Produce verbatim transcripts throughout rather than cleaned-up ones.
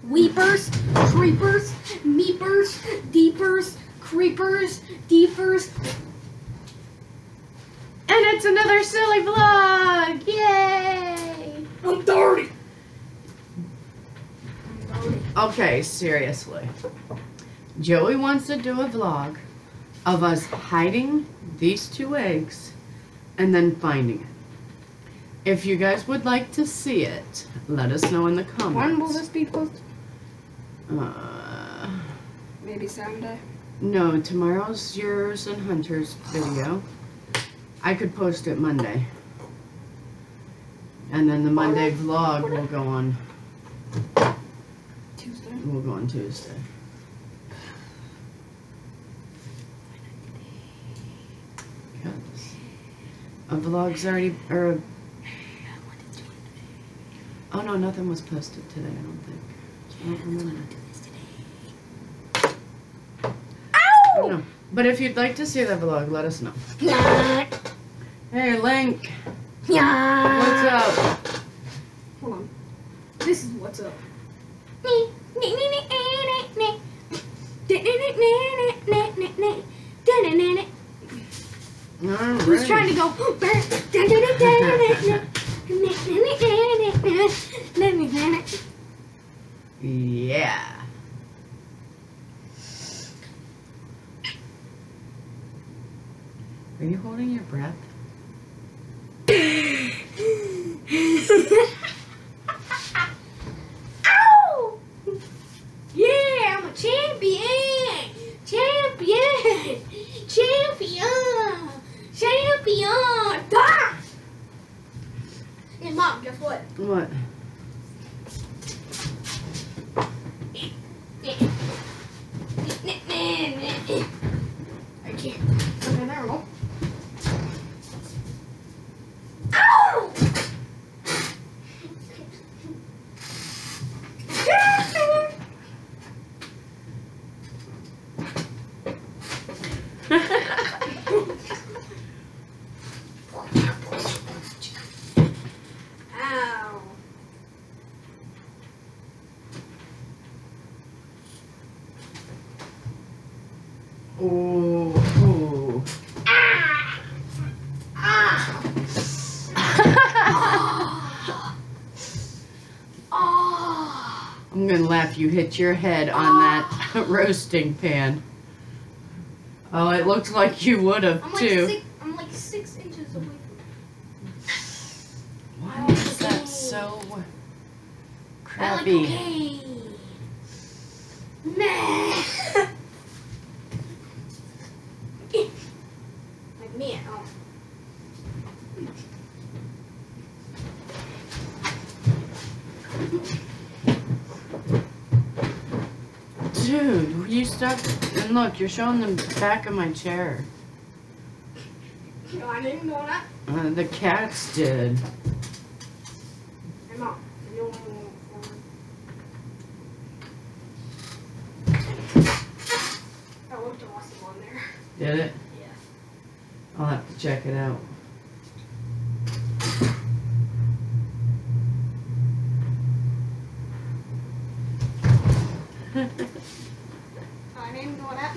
weepers, creepers, meepers, deepers, creepers, deepers. And it's another silly vlog! Yay! I'm dirty. Okay, seriously. Joey wants to do a vlog of us hiding these two eggs and then finding it. If you guys would like to see it, let us know in the comments. When will this be posted? Uh, Maybe Sunday. no, tomorrow's yours and Hunter's video. I could post it Monday. And then the Monday vlog will go on Tuesday. will go on Tuesday. Because a vlog's already or a, oh no, nothing was posted today, I don't think. I don't remember. I don't know. But if you'd like to see the vlog, let us know. Hey, Link. What's up? Hold on. This is what's up. Alright. Who's trying to go? Yeah. Are you holding your breath? Ow! Yeah, I'm a champion! Champion! Champion! Champion! Ah! Hey, Mom, guess what? What? I can't. Okay, there we go. Ow! Ow. Oh, oh. Ah! Ah! Oh! I'm gonna laugh you hit your head on that roasting pan. Oh, it looks like you would have I'm like too. six, I'm like six inches away from Why is that so I like crappy? cocaine. Nah. Like me at home. Dude, will you stop? And look, you're showing the back of my chair. No, I didn't know that. Uh, the cats did. Hey, Mom. You don't want to move forward. I looked awesome on there. Did it? Yeah. I'll have to check it out. I didn't know that.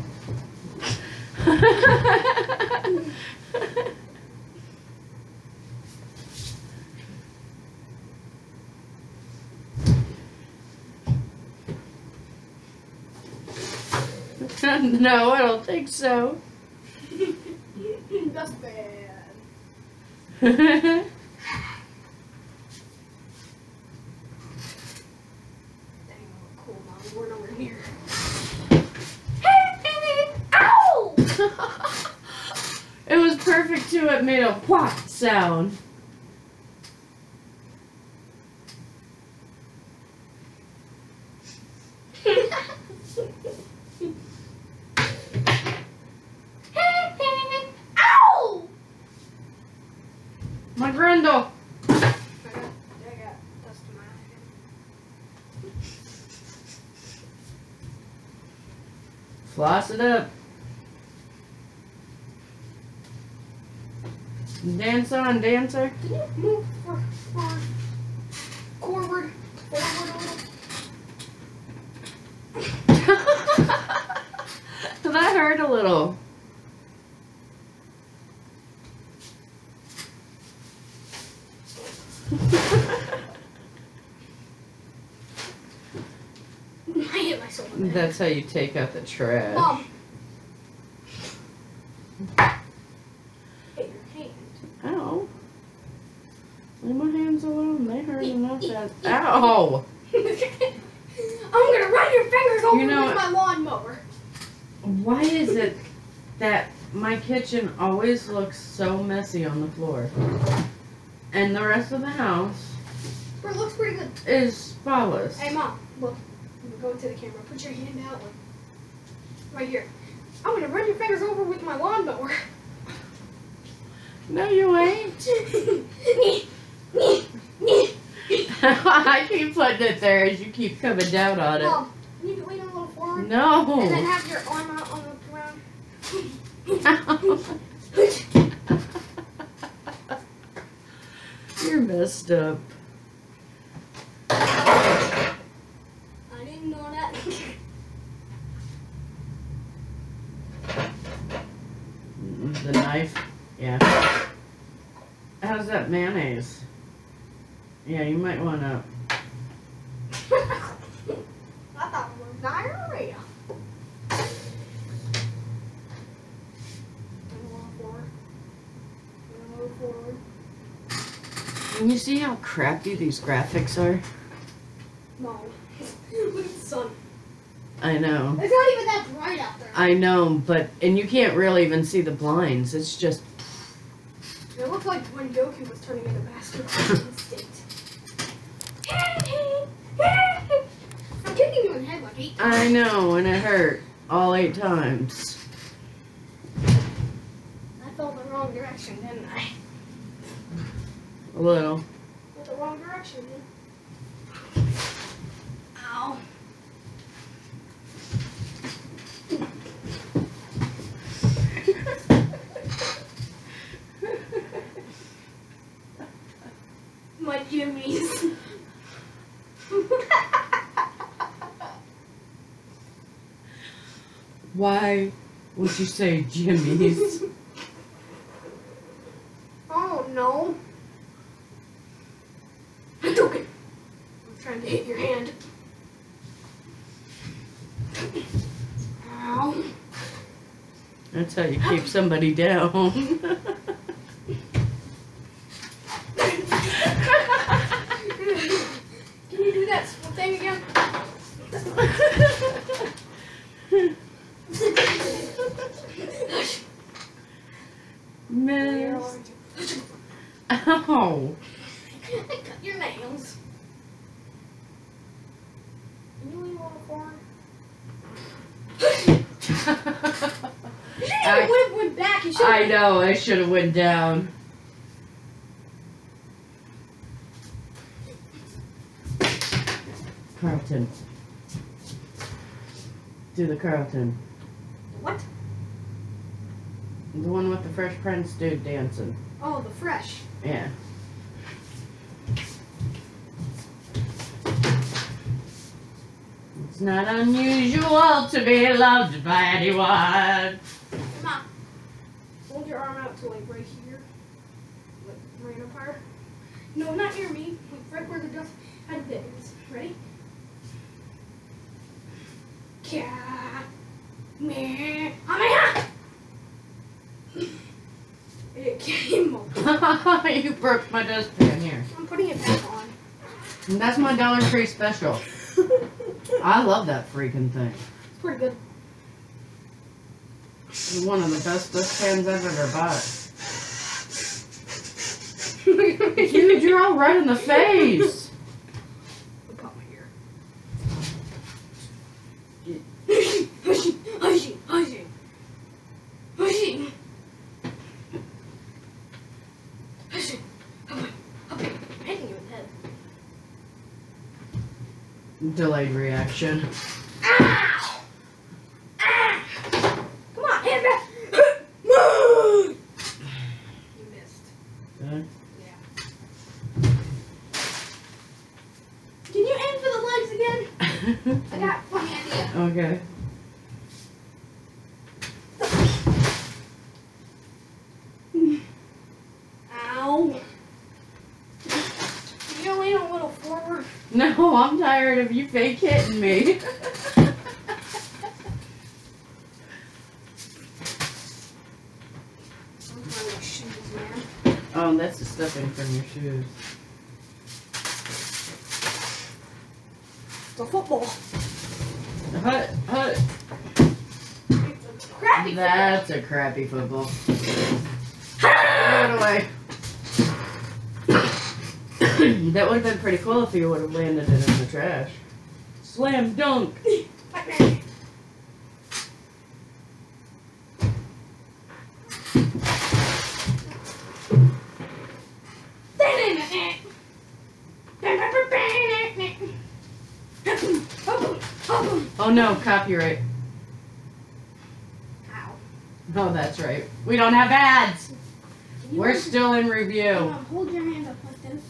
No, I don't think so. That's bad. Oh, Dang, cool, Mom. We're nowhere near. Ow! it was perfect too. It made a whack sound. Ow! My Grendel. I got, I got dust in my eye. Floss it up. Dance on, dancer. Can you move for, for, forward, forward a little? That hurt a little. I hit myself in the head. That's how you take out the trash. Mom. Hit your hand. Ow. Leave my hands alone. They hurt enough. That. Ow! I'm gonna run your fingers over You know with what? my lawnmower. Why is it that my kitchen always looks so messy on the floor? And the rest of the house It looks pretty good. is spotless. Hey, Mom, look. Go to the camera. Put your hand out. Like, right here. I'm gonna run your fingers over with my lawnmower. No, you ain't. I keep putting it there as you keep coming down on it. Mom, you need to lean a little forward. No. And then have your arm out on the ground. You're messed up. I didn't know that. The knife? Yeah. How's that mayonnaise? Yeah, you might want to. I thought it was diarrhea. Forward. Can you see how crappy these graphics are? No. Look at the sun. I know. It's not even that bright out there. I know, but, and you can't really even see the blinds. It's just. It looked like when Goku was turning into basketball instinct. I'm kicking you in the head like eight times. I know, and it hurt all eight times. I fell the wrong direction, didn't I? A little. Went the wrong direction, dude. Ow. My jimmies. Why would you say Jimmy's? Oh no. I took it. I'm trying to hit your hand. Ow. That's how you keep somebody down. Can you do that thing again? Miss. Ow. I cut your nails. Can you leave on the floor? You should have went, went back. You should I know, I should have went down. Carlton. Do the Carlton. What? The one with the Fresh Prince dude dancing. Oh, the fresh. Yeah. It's not unusual to be loved by anyone. Come on. Hold your arm out to like right here. Like right up higher. No, not near me. Like right where the dust had the is. Ready? Cat. Meh. Ah, it came off. You broke my dustpan here. I'm putting it back on. And that's my Dollar Tree special. I love that freaking thing. It's pretty good. It's one of the best dustpans I've ever bought. Dude, you're all right in the face. I'll pop my ear. Hushing, hushing, hushing, hushing. Hushing. Up, up, hitting you in the head. Delayed reaction. Ow! Ah! Come on, hand back. Move! You missed. Okay. Yeah. Can you aim for the legs again? I got a funny idea. Okay. Ow. You know, lean a little forward. No, I'm tired of you fake hitting me. I'm trying to shoes, man. Oh, that's the stuffing from your shoes. It's a football. Hut, hut. It's a crappy That's a crappy football. Throw it away. That would have been pretty cool if you would have landed it in the trash. Slam dunk. football. Oh no, copyright. Ow. Oh, that's right. We don't have ads. You We're want to- still in Hold review. on, hold your hand up like this.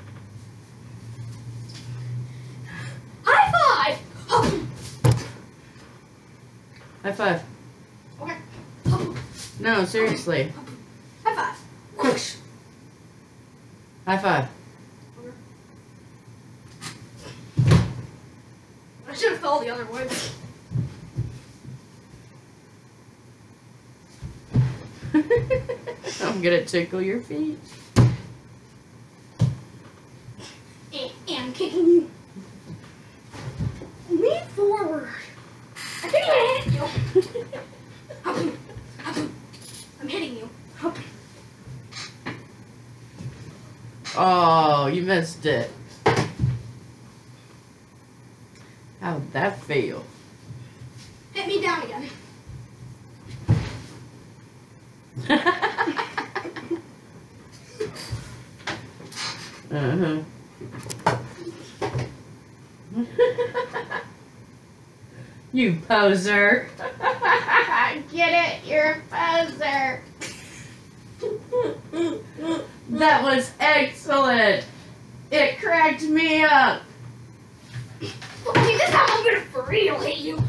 High five! High five. Okay. No, seriously. High five. Whoosh. High five. I should have fell the other way. I'm gonna tickle your feet. And, and kicking you. Lean forward. I think I hit you. I'm hitting you. Oh, you missed it. How'd that feel? Hit me down again. Uh-huh. You poser. Get it? You're a poser. That was excellent. It cracked me up. Okay, this time I'm gonna for real hit you.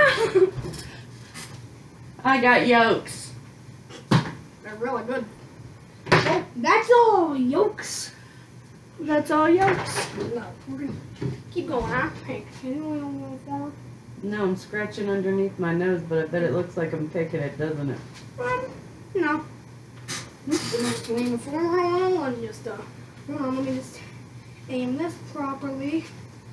I got yolks. They're really good. Oh, that's all yolks. That's all yolks. No, we're gonna keep going, huh? Hey, can you lean on like that? No, I'm scratching underneath my nose, but I bet it looks like I'm picking it, doesn't it? Um, no. Just lean forward and just, uh, hold on, let me just aim this properly.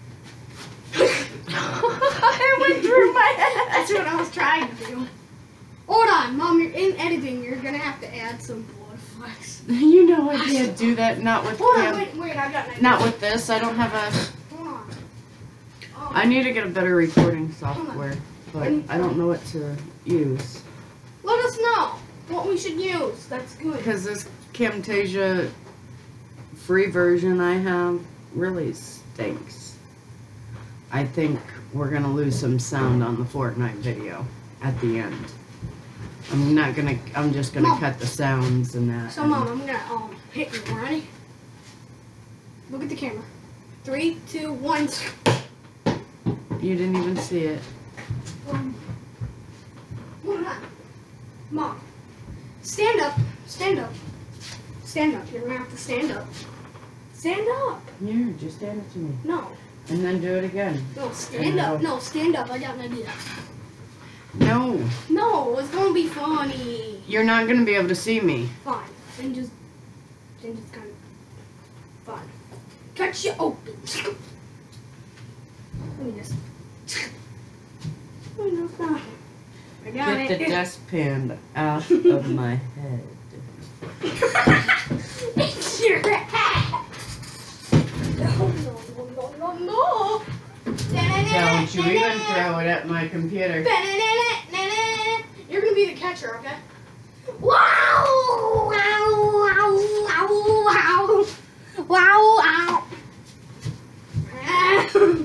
It went through my head. That's what I was trying to do. Hold on, Mom, you're in editing, you're gonna have to add some blood flecks. You know I can't do that. Not with Hold on, cam- wait, wait, I got an idea. Not with this. I don't have a. Hold on. Oh, I need to get a better recording software, but I don't know what to use let us know what we should use. That's good. because this Camtasia free version I have really stinks. I think we're gonna lose some sound on the Fortnite video at the end. I'm not gonna. I'm just gonna Mom. cut the sounds and that. So, Mom, I'm gonna um hit you. Ready? Look at the camera. Three, two, one. You didn't even see it. Um, hold on. Mom, stand up. Stand up. Stand up. You're gonna have to stand up. Stand up. Here, just stand it to me, No. and then do it again. No, stand up. No, stand up. I got an idea. No, No, it's gonna be funny. you're not gonna be able to see me. Fine. Then just, then just kind of, fine. Cut you open. Let me just. Let me just. uh, I got Get it. the dustpan out of my head. It's your hat. No, no, no, no, no. Don't you even throw it at my computer. You're gonna be the catcher, okay? Wow! Wow! Wow! Wow! Wow! Wow! Wow!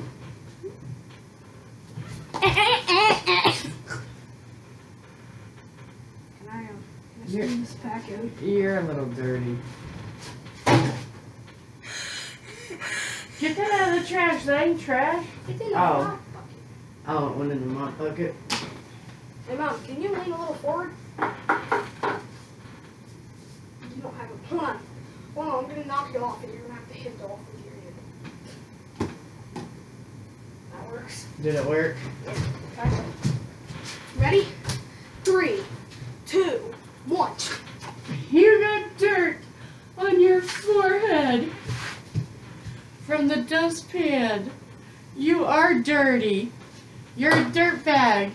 Can I, uh, can I You're- squeeze this back in? You're a little dirty. Get that out of the trash. That ain't trash. It's in the Oh. hot bucket. Oh, it went in the mop bucket. Hey, Mom, can you lean a little forward? You don't have a plan. Hold on, I'm going to knock you off and you're going to have to hit it off with your hand. That works. Did it work? Yeah. Okay. Ready? Three, two, one. You got dirt on your forehead from the dustpan. You are dirty. You're a dirtbag.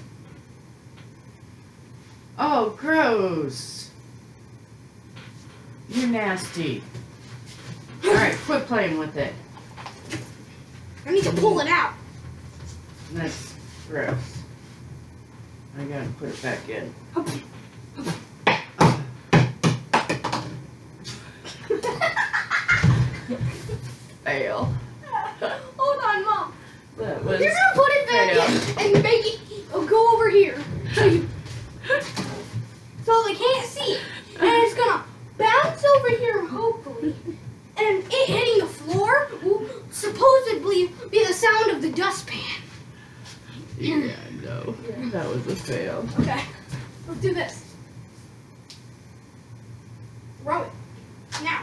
Oh, gross. You're nasty. Alright, quit playing with it. I need to pull it out. That's gross. I gotta put it back in. Fail. Hold on, Mom. That was You're gonna put it back fail. in and make it oh, go over here. So you so they can't see it. And it's gonna bounce over here, hopefully. And it hitting the floor will supposedly be the sound of the dustpan. Yeah, no. That was a fail. Okay. Let's do this. Throw it. Now.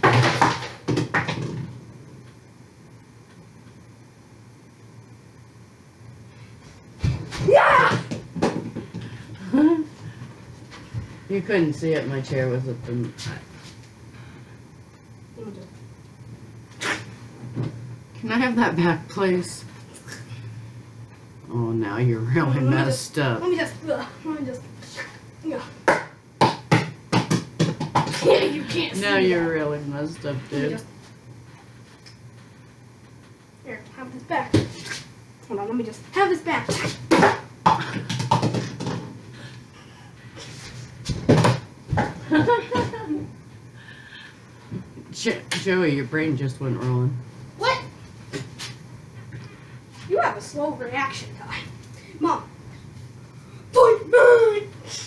Yeah! You couldn't see it. My chair was at the. Can I have that back, please? Oh, now you're really Let me messed up. Let me just, uh, let me just, yeah. Yeah, you can't see Now you're that. really messed up, Let me dude. just, here, have this back. Hold on, let me just have this back. Jo- Joey, your brain just went wrong. What? You have a slow reaction time. Mom. Fight me!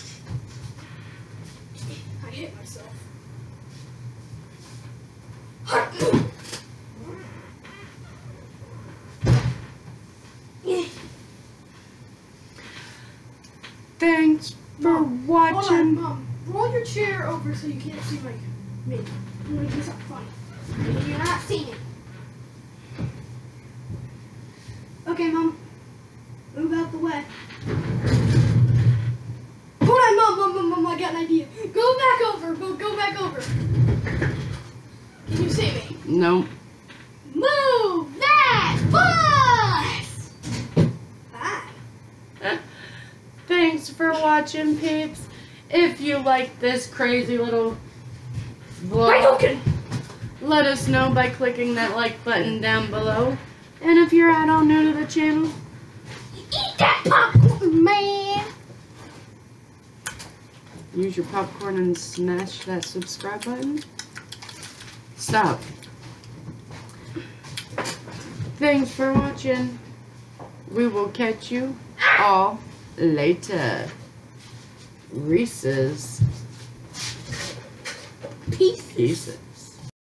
I hit myself. Thanks for Mom, watching. Hold on, Mom. Roll your chair over so you can't see my me. I'm gonna do something funny. You're not seeing it. Okay, Mom. Move out the way. Hold on, Mom, Mom, Mom, Mom, I got an idea. Go back over. Go, go back over. Can you see me? Nope. Move that bus! Hi. Thanks for watching, peeps. If you like this crazy little vlog, Hadouken! let us know by clicking that like button down below. And if you're at all new to the channel, Eat that popcorn, man! use your popcorn and smash that subscribe button. Stop. Thanks for watching. We will catch you all later. Reese's. Peace. Peace.